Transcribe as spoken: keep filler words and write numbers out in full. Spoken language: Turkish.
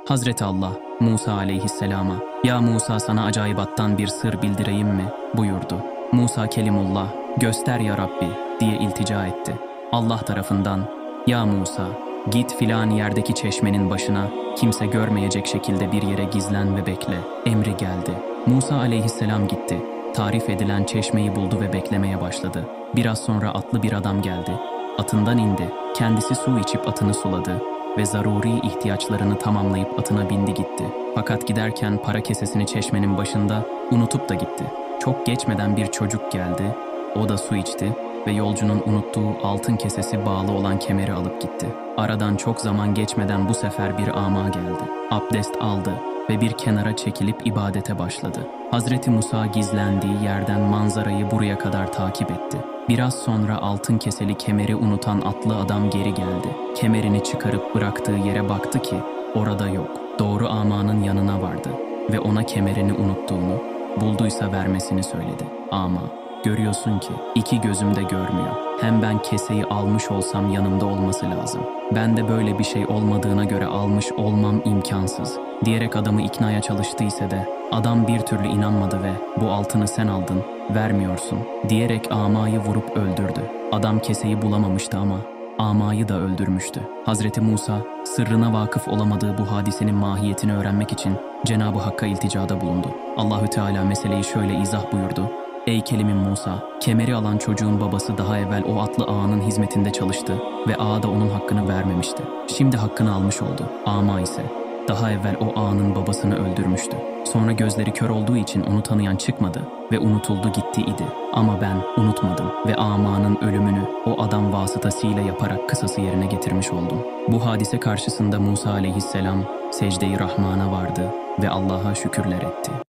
Hazreti Allah, Musa aleyhisselama, "Ya Musa, sana acayibattan bir sır bildireyim mi?" buyurdu. Musa Kelimullah, "Göster ya Rabbi," diye iltica etti. Allah tarafından, "Ya Musa, git filan yerdeki çeşmenin başına, kimse görmeyecek şekilde bir yere gizlen ve bekle," emri geldi. Musa aleyhisselam gitti. Tarif edilen çeşmeyi buldu ve beklemeye başladı. Biraz sonra atlı bir adam geldi. Atından indi. Kendisi su içip atını suladı ve zaruri ihtiyaçlarını tamamlayıp atına bindi gitti. Fakat giderken para kesesini çeşmenin başında unutup da gitti. Çok geçmeden bir çocuk geldi. O da su içti ve yolcunun unuttuğu altın kesesi bağlı olan kemeri alıp gitti. Aradan çok zaman geçmeden bu sefer bir ama geldi. Abdest aldı ve bir kenara çekilip ibadete başladı. Hazreti Musa gizlendiği yerden manzarayı buraya kadar takip etti. Biraz sonra altın keseli kemeri unutan atlı adam geri geldi. Kemerini çıkarıp bıraktığı yere baktı ki orada yok. Doğru amanın yanına vardı ve ona kemerini unuttuğunu, bulduysa vermesini söyledi. Ama görüyorsun ki iki gözüm de görmüyor. Hem ben keseyi almış olsam yanımda olması lazım. Ben de böyle bir şey olmadığına göre almış olmam imkansız diyerek adamı iknaya çalıştıysa de adam bir türlü inanmadı ve "Bu altını sen aldın, vermiyorsun," diyerek amayı vurup öldürdü. Adam keseyi bulamamıştı ama amayı da öldürmüştü. Hazreti Musa sırrına vakıf olamadığı bu hadisenin mahiyetini öğrenmek için Cenab-ı Hakk'a ilticada bulundu. Allahü Teala meseleyi şöyle izah buyurdu: "Ey Kelimim Musa, kemeri alan çocuğun babası daha evvel o atlı ağanın hizmetinde çalıştı ve ağa da onun hakkını vermemişti. Şimdi hakkını almış oldu. Ama ise daha evvel o ağanın babasını öldürmüştü. Sonra gözleri kör olduğu için onu tanıyan çıkmadı ve unutuldu gitti idi. Ama ben unutmadım ve amanın ölümünü o adam vasıtasıyla yaparak kısası yerine getirmiş oldum." Bu hadise karşısında Musa aleyhisselam secde-i Rahman'a vardı ve Allah'a şükürler etti.